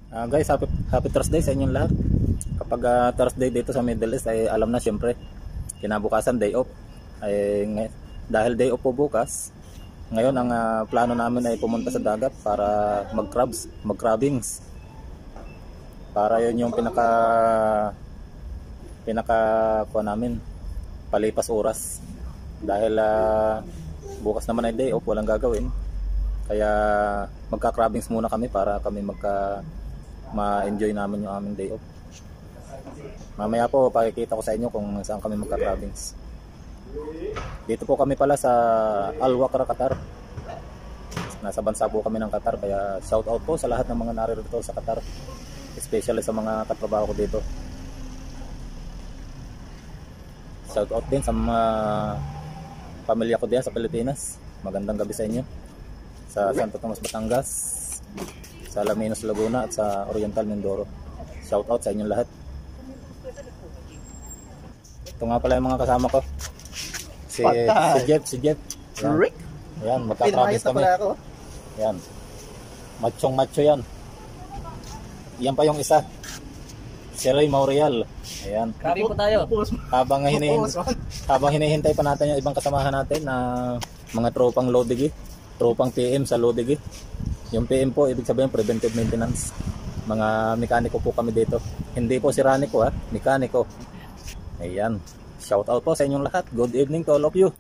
Guys, happy Thursday sa inyong lahat. Kapag Thursday dito sa Middle East ay alam na siyempre, kinabukasan day off. Dahil day off po bukas, ngayon ang plano namin ay pumunta sa dagat para mag-crabbings. Para yun yung pinaka kuha namin, palipas oras. Dahil bukas naman ay day off, walang gagawin. Kaya magka-crabbings muna kami para kami ma-enjoy namin yung aming day off. Mamaya po pakikita ko sa inyo kung saan kami magka-crabbings. Dito po kami pala sa Al Wakra, Qatar. Nasa bansa po kami ng Qatar, kaya shout out po sa lahat ng mga naririto sa Qatar, especially sa mga katrabaho ko dito. Shout out din sa mga pamilya ko diyan sa Pilipinas. Magandang gabi sa inyo. Sa Santo Tomas, Batangas, sa Alaminos, Laguna at sa Oriental, Mindoro. Shout out sa inyong lahat. Ito nga pala yung mga kasama ko. Si Jeff. Rick. Ayan, magka-crabbings kami. Ayan. Machong-macho yan. Yan pa yung isa. Si Ray Maurial. Ayan. Grabe po tayo. Habang hinihintay pa natin yung ibang kasamahan natin na mga tropang Lodigi. Tropang PM sa Lodigi. Yung PM po, ibig sabihin preventive maintenance. Mga mekaniko po kami dito. Hindi po si Ranico mekaniko. Ayan. Shout out po sa inyong lahat. Good evening to all of you.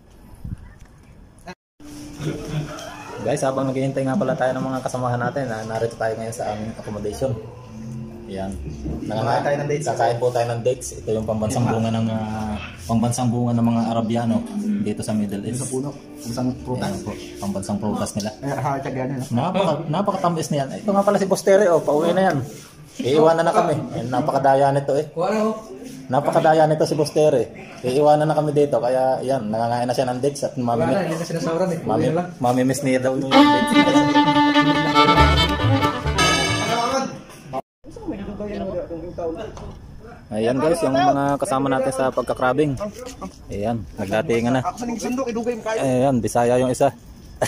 Guys, habang naghihintay nga pala tayo ng mga kasamahan natin, narito tayo ngayon sa aming accommodation. Ayan. Kakain po tayo ng dates. Ito yung pambansang bunga ng mga Arabiano dito sa Middle East. Pambansang prutas. Pambansang prutas nila. Napakatamis niyan. Ito nga pala si Bostere, pauwi na yan. Iiwanan na kami. Napakadaya nito Napakadaya nito si Bostere. Iiwanan na kami dito, kaya yan, nangangain na siya ng dates at mamimiss niya daw yung dates. Ayan guys, yung mga kasama natin sa pagka-crabbing. Ayan, nagdatingan na. Ayan, Bisaya yung isa.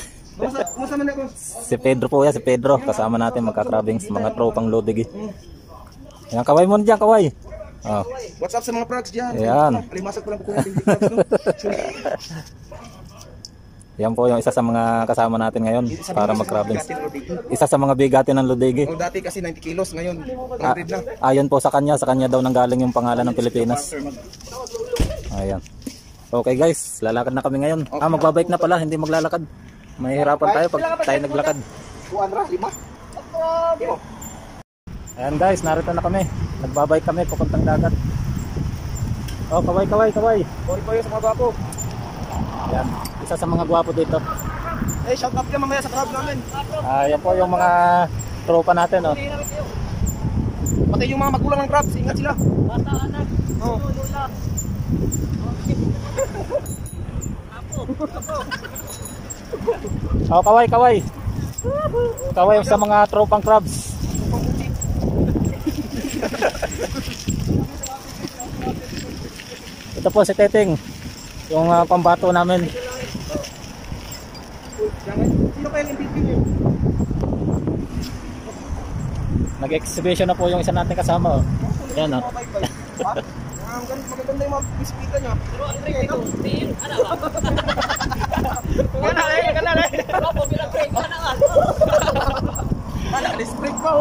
Si Pedro po yan, si Pedro. Kasama natin magka-crabbing sa mga tropang Lodigi. Ayan, kaway mo na dyan, kaway. What's up sa mga frogs dyan? Ayan. Alimasag ko lang po natin frogs. Yan po yung isa sa mga kasama natin ngayon para mag-crabbings. Isa sa mga bigatin ng Lodigi. Dati kasi 90 kilos, ngayon 100 na. Ayon po sa kanya daw nanggaling yung pangalan ng Pilipinas. Ayan. Okay guys, lalakad na kami ngayon. Magbabike na pala, hindi maglalakad. Mahihirapan tayo pag tayo naglakad. Ayan guys, narito na kami. Nagbabike kami papuntang dagat. Kaway. Sorry po yun sa mga gwapo. Ayan, isa sa mga gwapo dito. Shout out ka mamaya sa crowd namin. Ayan po yung mga tropa natin. Pati yung mga magulang ng crabs, ingat sila. Bata, anak. Lula. Kaway. Kaway sa mga tropang crabs. Ito po si Teteng, yung pambato namin. Sino kayang MVP niyo? Nag-exhibition na po yung isa natin kasama. Yan Magaganda yung mga bispita niya. Pero ang trick ito, tiin, Maganda. Ako, bilang break, Alis break pa,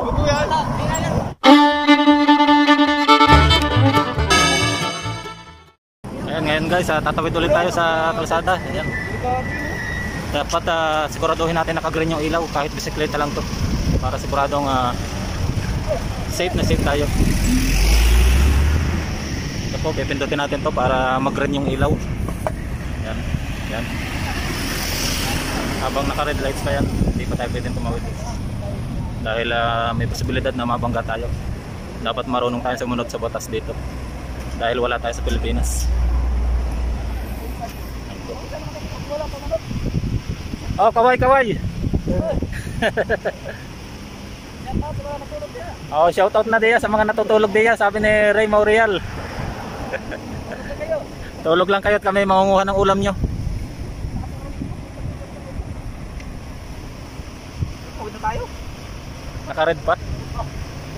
Ayan, ngayon guys, tatawid ulit tayo sa kalsada. Ayan. Dapat siguraduhin natin naka-green yung ilaw kahit bisikleta lang to. Para siguradong safe tayo. Ito po, pipindutin natin to para mag-green yung ilaw. Ayan. Habang naka-red lights pa yan, hindi pa tayo pwedeng tumawid. Dahil may posibilidad na mabangga tayo. Dapat marunong tayo sumunod sa batas dito. Dahil wala tayo sa Pilipinas. Kaway. Shout out na diya sa mga natutulog diya, sabi ni Ray Maurial. Tulog lang kayo at kami mangunguha ng ulam nyo. Huwag na tayo. Naka-red pa?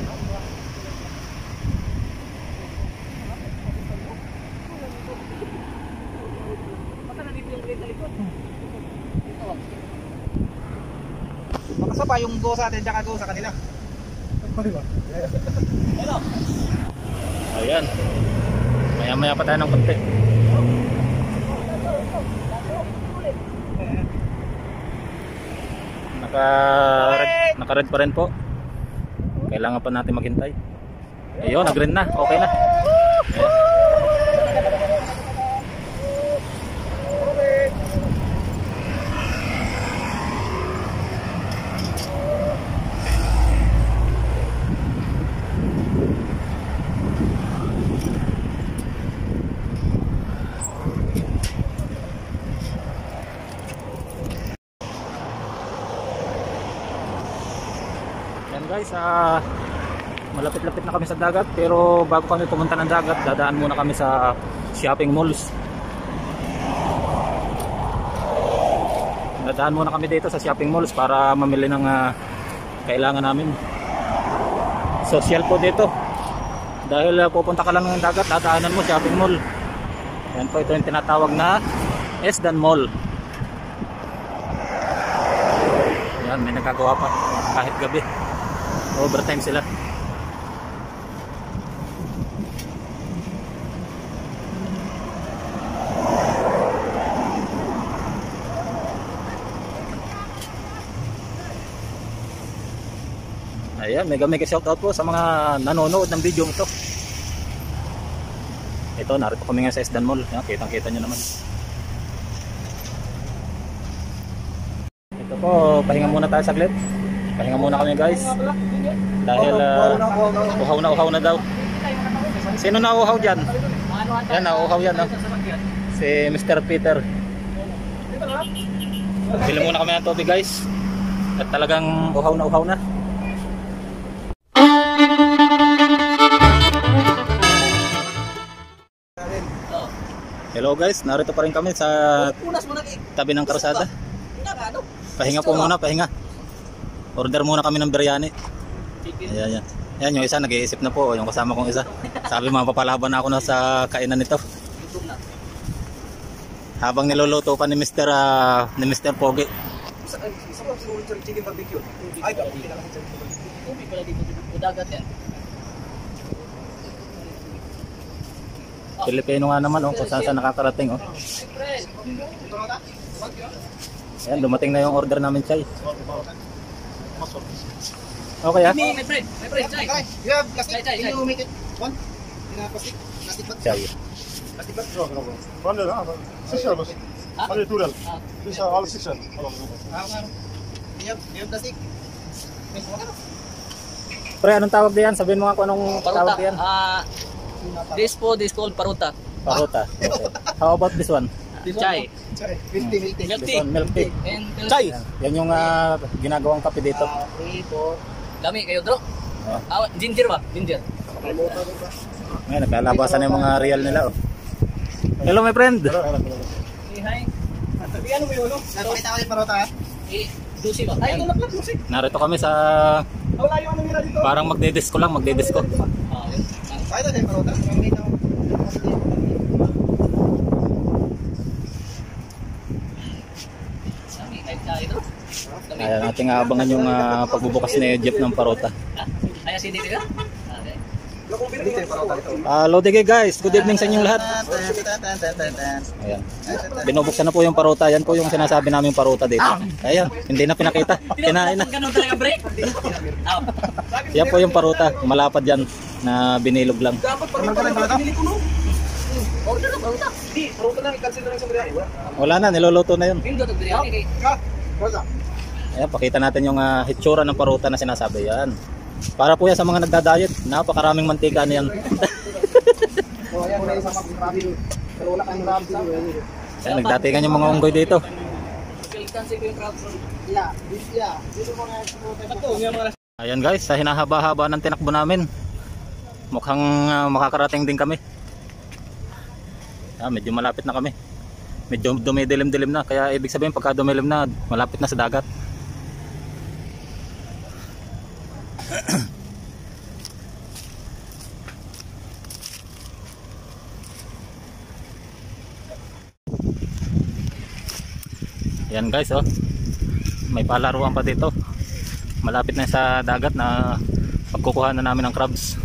pa yung go sa atin tsaka go sa kanila. Ayan. Maya-maya pa tayo ng konti. Naka-red pa rin po. Kailangan pa natin maghintay. Ayun, nag-green na. Okay na. Yan guys, malapit-lapit na kami sa dagat, pero bago kami pumunta ng dagat, dadaan muna kami sa shopping malls. Dadaan muna kami dito sa shopping malls para mamili ng kailangan namin. Social po dito. Dahil pupunta ka lang ng dagat, dadaanan mo shopping mall. Yan po, ito yung tinatawag na Esdan Mall. Yan, may nagagawa pa kahit gabi. Overtime sila. Ayan, mega shoutout po sa mga nanonood ng video ito. Ito, narito kami nga sa Esdan Mall. Yan, kitang-kita nyo naman. Ito po, pahinga muna tayo saglit. Pahinga muna kami guys. Dahil uhaw na daw. Sino na uhaw dyan? Yan, nauhaw yan. No? Si Mr. Peter. Bili muna kami ng tubig guys. At talagang uhaw na. Hello guys, narito pa rin kami sa tabi ng karusada. Pahinga po muna, pahinga. Order muna kami ng biryani. Ayan. Yan yung isa, nag-iisip na po. Yung kasama kong isa. Sabi mapapalaban na ako na sa kainan nito. Habang niluluto pa ni Mr. Pogi. Chicken barbecue. Ay, Tubig pala dito. Dagat yan. Pilipino nga naman kung saan nakakarating Ayan, dumating na yung order namin, Chay. Okay ah? My friend, Chay. You have plastic? Can you make it one? Plastic bag? Chay. Plastic bag? Sisal bas. Hadi tural. Bisa al sisal. You have plastic? Pre, anong tawag diyan? Sabihin mo nga kung anong tawag diyan. This called paruta. Paruta. Okay. How about this one? Chay. Milk tea. Milk This tea. one, milk tea. And Chay! Yan yung ginagawang kape dito. Dami kayo, bro. Ginger ba? Ginger. Ngayon, nagkalabasan na yung mga real nila. Hello my friend! Hi. Ano mo yun? Nakakita ko yung parota ha? Dusi ba? Ay, tulak lang, musik. Narito kami sa Wala yung ano nila dito. parang magdedisco lang, magdedisco. Ay, ito yung parota. Ayan, ating abangan yung pagbubukas ni Jeff ng parota. Ay, sindi ka? Dito yung parota ito. Lodige guys, good evening sa inyong lahat. Ayan. Binubuksan na po yung parota. Yan po yung sinasabi namin parota dito. Ayan, hindi na pinakita. Kinain na. Ganun talaga, break. Yan po yung parota. Malapad yan na binilog lang. Dapat parota yung parota? Order na parota. Di, parota lang. I-cancel na lang sa biryani. Wala na, niluluto na yun. Hindi ito biryani kay. Parota. Ayan, pakita natin yung hitsura ng parota na sinasabi. Yan. Para po yan sa mga nagda-diet. Napakaraming mantika niyan. So, ayan, wala yung sa mga pero wala kang grabe. Ayan, nagdatingan yung mga unggoy dito. Ayan guys, sa hinahaba-haba ng tinakbo namin, mukhang makakarating din kami. Medyo malapit na kami. Medyo dumidilim-dilim na, kaya ibig sabihin pagka dumilim na, malapit na sa dagat. Yan guys, may palaruan pa dito. Malapit na sa dagat na pagkukuha na namin ng crabs.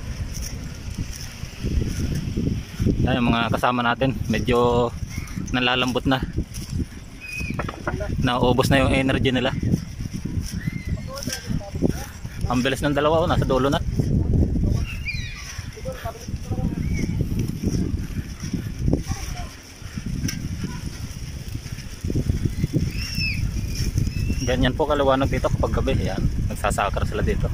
Yan yung mga kasama natin, medyo nalalambot na. Naubos na yung energy nila. Ang bilis ng dalawa, nasa dulo na. Ganyan po kaliwanag dito kapag gabi. Yan, nagsasakar sila dito.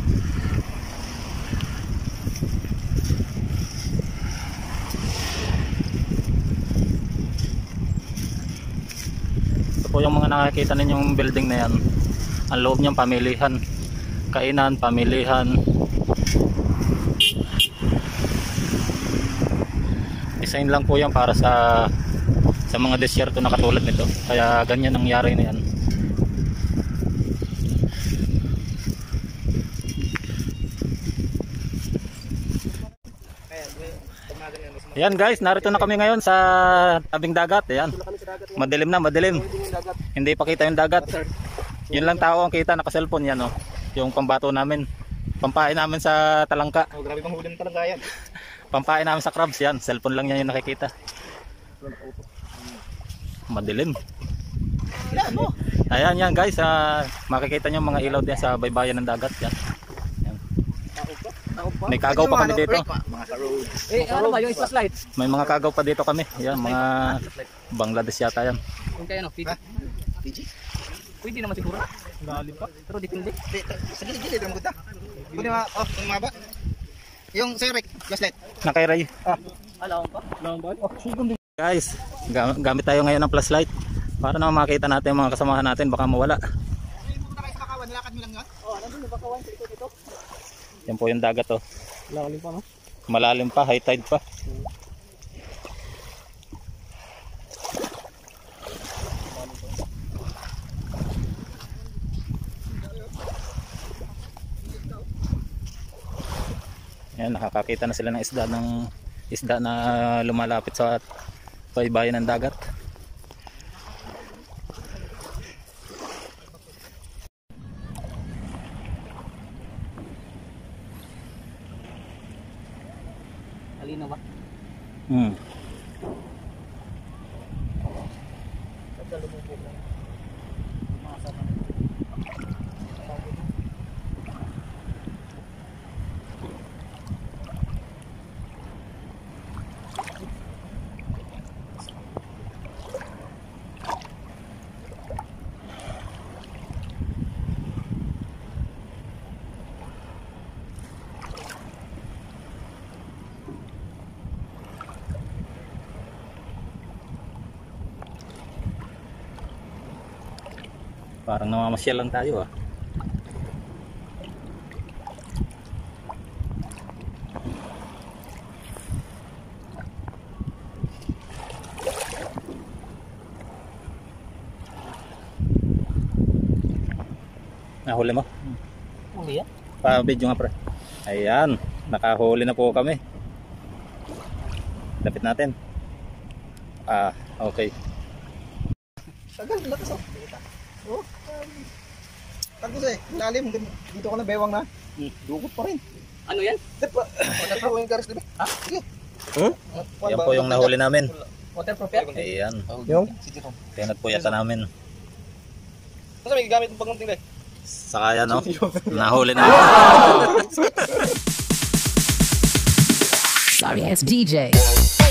Ito po yung mga nakikita ninyong building na yan. Ang loob niyang pamilihan, kainan, pamilihan. Design lang po yan para sa mga desierto na katulad nito. Kaya ganyan ang nangyari na yan. Ayan guys, narito na kami ngayon sa tabing dagat. Ayan. Madilim na, madilim. Hindi pa kita yung dagat. Yun lang tao ang kita, naka-cellphone yan, oh. Yung pambato namin. Pampain namin sa talangka. Oh, grabe pang huli ng talangka yan. Pampain namin sa crabs yan. Cellphone lang yan yung nakikita. Madilim. Ayan yan guys, makikita nyo mga ilaw din sa baybayan ng dagat yan. May kagaw pa kami dito. Ano ba yung flashlight? May mga kagaw pa dito kami. Yan, mga Bangladesh yata yan. Kung kaya Fiji? Pwede naman siguro. Lalim pa. Pero dipindi. Sa gilid-gilid lang maganda. Pwede yung maba. Yung Cerec, flashlight. Nakairay. Alam pa. Guys, gamit tayo ngayon ng flashlight para na makita natin mga kasamahan natin, baka mawala. Pupunta kayo sa Bakawan, nilakad nyo lang yun? Oh, nandun yung Bakawan sa ito. Yan po yung dagat, oh. Lalim pa, no? Malalim pa, high tide pa. Yan, nakakakita na sila ng isda na lumalapit sa baybayin ng dagat. Alino ba? Parang namamasyal lang tayo, ah. Nahuli mo? Huli yan? Pa-video nga pre. Ayan, nakahuli na po kami. Lapit natin. Okay. Tagal, lakas oh. Tagus eh, lalim. Dito ko na bewang na. Dugot pa rin. Ano yan? Waterproof yung garis, diba? Ha? Sige. Yan po yung nahuli namin. Waterproof yan? Ayan. Yung? Tinat po yata namin. Kasi may gamit ng pagkunting eh. Saka yan, no? Nahuli na. Sorry, it's DJ.